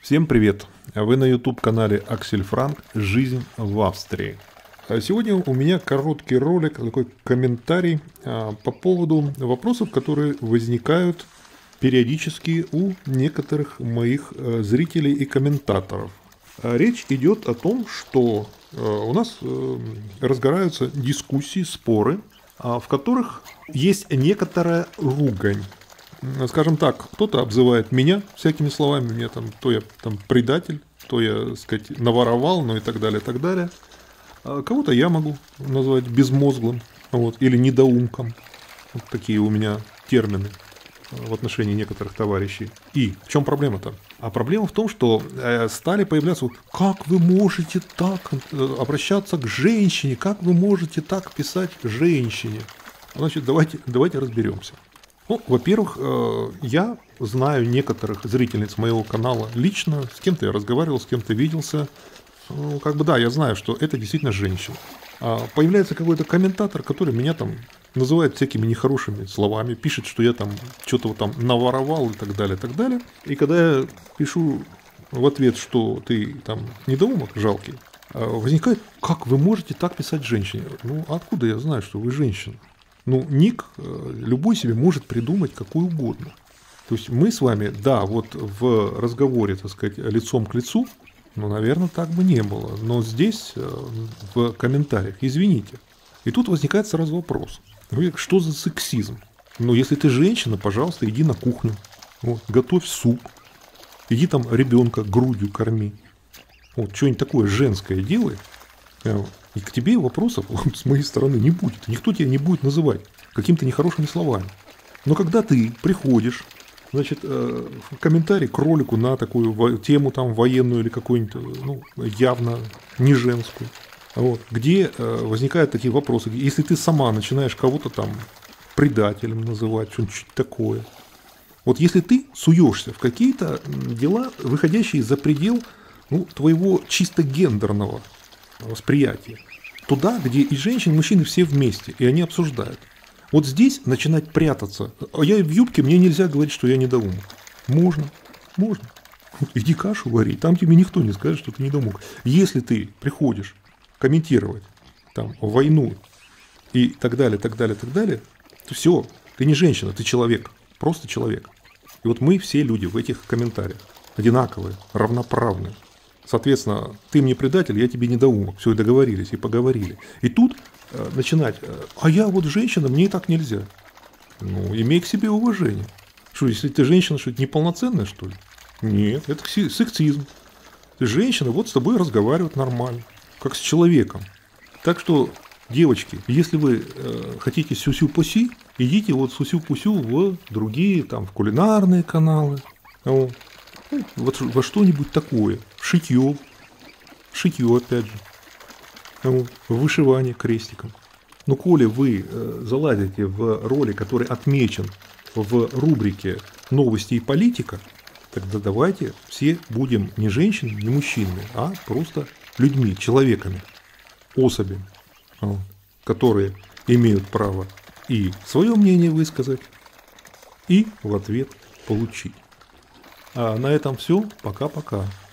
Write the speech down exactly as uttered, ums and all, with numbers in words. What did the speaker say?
Всем привет! Вы на YouTube-канале Аксель Франк «Жизнь в Австрии». Сегодня у меня короткий ролик, такой комментарий по поводу вопросов, которые возникают периодически у некоторых моих зрителей и комментаторов. Речь идет о том, что у нас разгораются дискуссии, споры, в которых есть некоторая ругань. Скажем так, кто-то обзывает меня всякими словами, мне там, то я там предатель, то я, так сказать, наворовал, ну и так далее, так далее. А кого-то я могу назвать безмозглым, вот, или недоумком. Вот такие у меня термины в отношении некоторых товарищей. И в чем проблема-то? А проблема в том, что стали появляться, вот, как вы можете так обращаться к женщине, как вы можете так писать женщине. Значит, давайте, давайте разберемся. Ну, во-первых, я знаю некоторых зрительниц моего канала лично, с кем-то я разговаривал, с кем-то виделся. Ну, как бы да, я знаю, что это действительно женщина. А появляется какой-то комментатор, который меня там называет всякими нехорошими словами, пишет, что я там что-то там наворовал и так далее, и так далее. И когда я пишу в ответ, что ты там недоумок жалкий, возникает, как вы можете так писать женщине? Ну, откуда я знаю, что вы женщина? Ну, ник любой себе может придумать какой угодно. То есть мы с вами, да, вот в разговоре, так сказать, лицом к лицу, ну, наверное, так бы не было. Но здесь, в комментариях, извините. И тут возникает сразу вопрос. Что за сексизм? Ну, если ты женщина, пожалуйста, иди на кухню. Вот, готовь суп. Иди там ребенка грудью корми. Вот, что-нибудь такое женское делай. И к тебе вопросов с моей стороны не будет. Никто тебя не будет называть какими-то нехорошими словами. Но когда ты приходишь, значит, в комментарий к ролику на такую тему там военную или какую-нибудь, ну, явно не женскую, вот, где возникают такие вопросы, если ты сама начинаешь кого-то там предателем называть, что-нибудь такое. Вот если ты суешься в какие-то дела, выходящие за предел, ну, твоего чисто гендерного восприятия, туда, где и женщины, и мужчины все вместе, и они обсуждают. Вот здесь начинать прятаться. А я в юбке, мне нельзя говорить, что я недоумок. Можно, можно. Иди кашу вари, там тебе никто не скажет, что ты недоумок. Если ты приходишь комментировать там войну и так далее, так далее, так далее, то все, ты не женщина, ты человек, просто человек. И вот мы все люди в этих комментариях одинаковые, равноправные. Соответственно, ты мне предатель, я тебе недоумок. Все, и договорились, и поговорили. И тут э, начинать, э, а я вот женщина, мне и так нельзя. Ну, имей к себе уважение. Что, если ты женщина, что это неполноценная, что ли? Нет, это сексизм. Ты женщина, вот с тобой разговаривают нормально, как с человеком. Так что, девочки, если вы э, хотите сюсю-пуси, идите вот сюсю-пусю в другие, там, в кулинарные каналы. Вот. Вот во что-нибудь такое, шитье, шитье опять же, вот, вышивание крестиком. Но коли вы э, залазите в ролик, который отмечен в рубрике «Новости и политика», тогда давайте все будем не женщинами, не мужчинами, а просто людьми, человеками, особями, вот, которые имеют право и свое мнение высказать, и в ответ получить. А на этом все. Пока-пока.